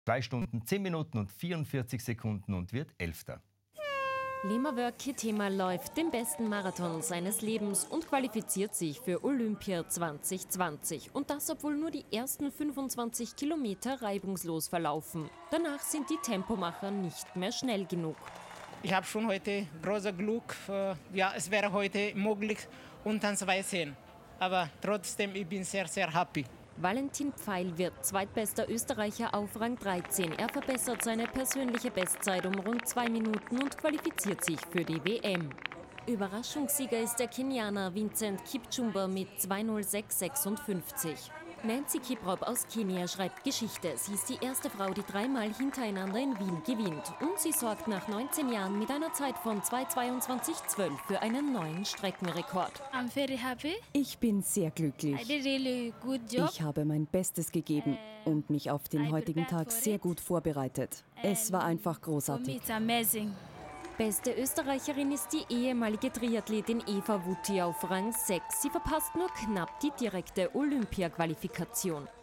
2 Stunden, 10 Minuten und 44 Sekunden und wird 11. Limavur Kitema läuft den besten Marathon seines Lebens und qualifiziert sich für Olympia 2020. Und das, obwohl nur die ersten 25 Kilometer reibungslos verlaufen. Danach sind die Tempomacher nicht mehr schnell genug. Ich habe schon heute großes Glück. Es wäre heute möglich unter 2:10. Aber trotzdem, ich bin sehr, sehr happy. Valentin Pfeil wird zweitbester Österreicher auf Rang 13. Er verbessert seine persönliche Bestzeit um rund 2 Minuten und qualifiziert sich für die WM. Überraschungssieger ist der Kenianer Vincent Kipchumba mit 2:06,56. Nancy Kiprop aus Kenia schreibt Geschichte. Sie ist die erste Frau, die 3-mal hintereinander in Wien gewinnt. Und sie sorgt nach 19 Jahren mit einer Zeit von 2:22,12 für einen neuen Streckenrekord. I'm very happy. Ich bin sehr glücklich. I did really good job. Ich habe mein Bestes gegeben und mich auf den heutigen Tag sehr gut vorbereitet. Es war einfach For me, großartig. it's amazing. Beste Österreicherin ist die ehemalige Triathletin Eva Wutti auf Rang 6. Sie verpasst nur knapp die direkte Olympia-Qualifikation.